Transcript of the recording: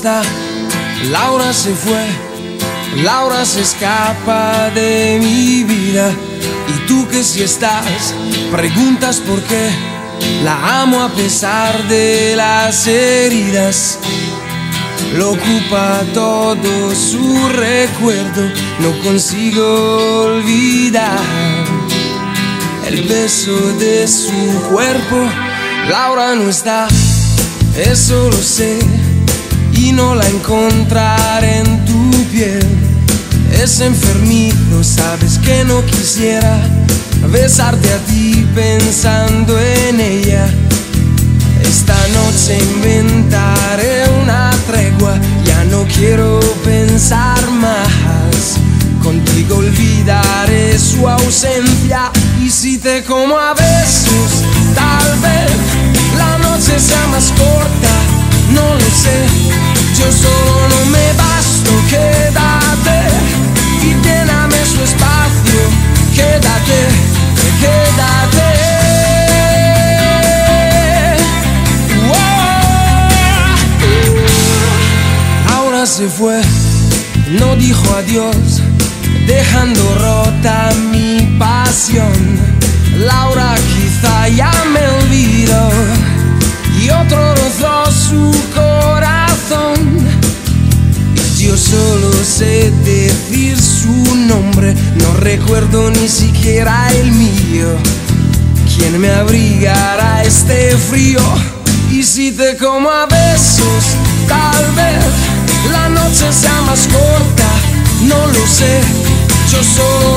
está, Laura se fue, Laura se escapa de mi vida. Y tú que si estás, preguntas por qué la amo a pesar de las heridas. Lo ocupa todo su recuerdo, no consigo olvidar el beso de su cuerpo. Laura no está, eso lo sé, y no la encontraré en tu piel. Es enfermizo, sabes que no quisiera besarte a ti pensando en ella. Esta noche inventaré una tregua, ya no quiero pensar más. Contigo olvidaré su ausencia, y si te como a besos, tal vez la noche sea más corta, no lo sé. Yo solo no me basto, quédate y lléname su espacio. Quédate, quédate. Laura se fue, no dijo adiós, dejando rota mi pasión. Laura quizá ya me olvidó y otro rozó su corazón. Y yo solo sé decir su nombre, no recuerdo ni siquiera el mío. ¿Quién me abrigará este frío? Y si te como a besos, tal vez la noche sea más corta, no lo sé. Yo solo